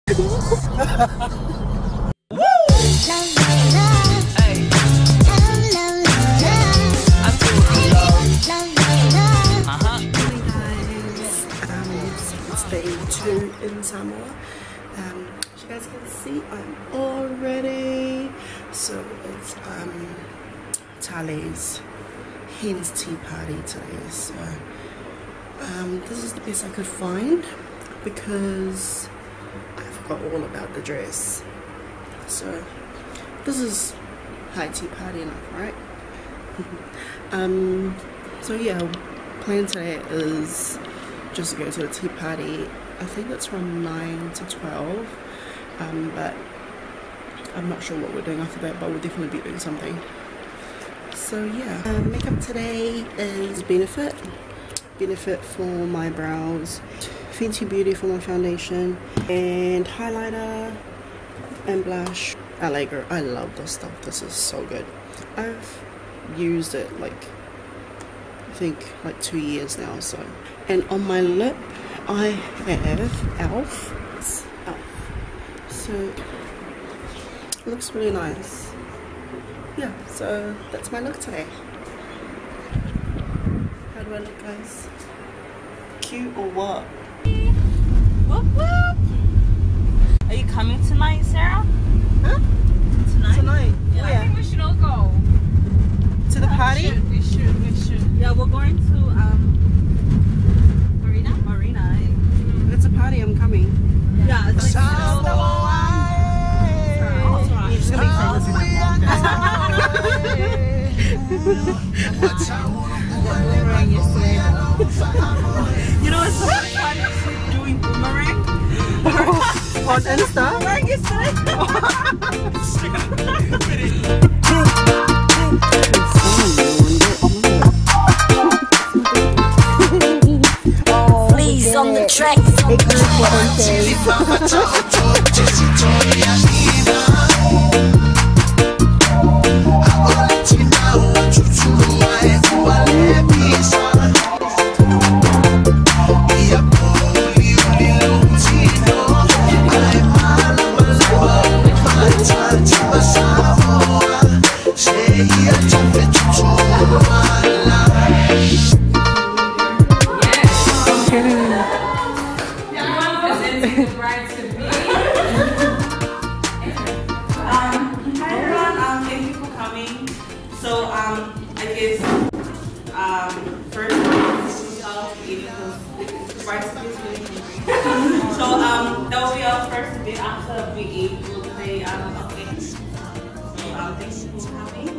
It's day 2 in Samoa. As you guys can see, I'm all ready. So it's Talei'S Henz Tea Party today. So this is the best I could find because I forgot all about the dress. So this is high tea party enough, right? So yeah, plan today is just to go to the tea party. I think it's from 9 to 12, but I'm not sure what we're doing after that, but we'll definitely be doing something. So yeah, makeup today is Benefit for my brows, Fenty Beauty for my foundation, and highlighter and blush. Allegro, I love this stuff. This is so good. I've used it like I think like 2 years now. So, and on my lip I have Elf. So it looks really nice. Yeah, so that's my look today. How do I look, guys? Cute or what? Whoop whoop. Are you coming tonight, Sarah? Huh? Tonight? Yeah. Where? I think we should all go. To the party? We should. Yeah, we're going to Marina. It's a party, I'm coming. Yeah, it's like You're just gonna be famous in that You know, it's so much fun doing boomerang. on Insta? Boomerang yesterday. Please on the track. That will be our first bit. After we eat, we'll play a game. So thank you for coming.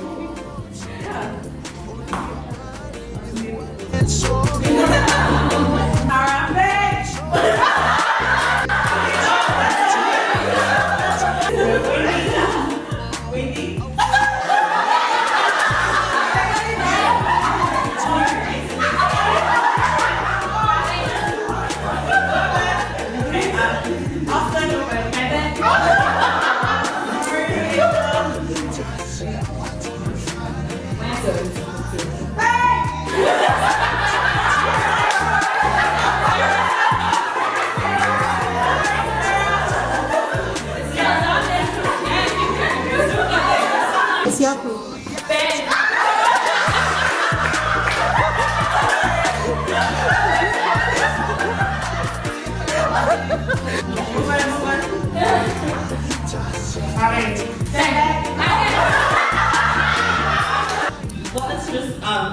What is this?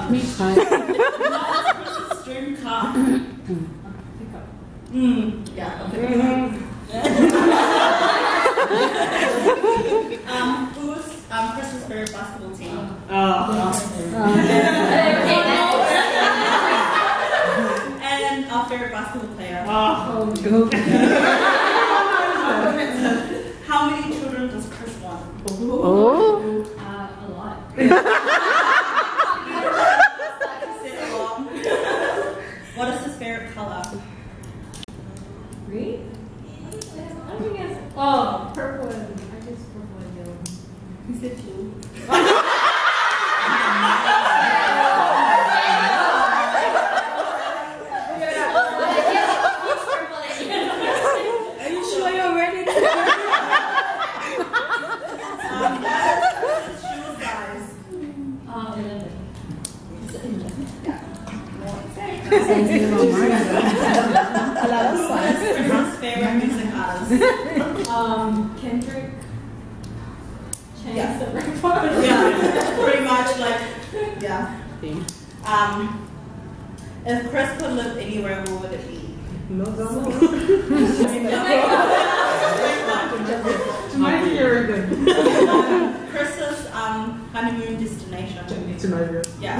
Stream car. Yeah. Who's Chris's favorite basketball team? And our favorite basketball player. How many children does Chris want? Oh. A lot. What is his favorite color? Green? I think it's purple and I guess purple and yellow. He said blue. Are you sure you're Shoe size. 11. Christmas favorite music artist. Kendrick. Yeah. The Rapper. Yeah, pretty much like, yeah. If Chris could live anywhere, where would it be? Jamaica. Chris's honeymoon destination. Jamaica. Yeah.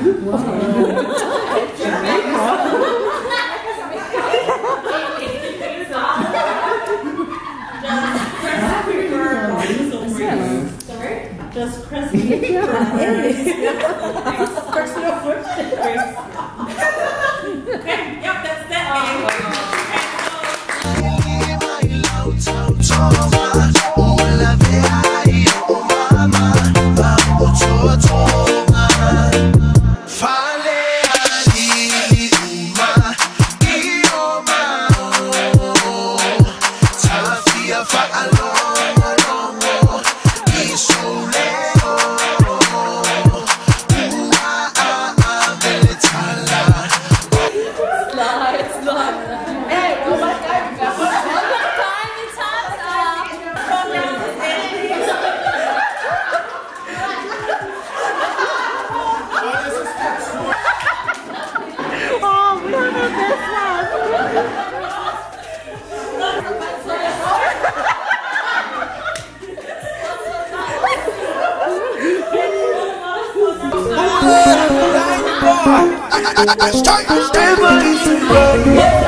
Does Chris prefer personal worship? Okay, yep, that's that. Stay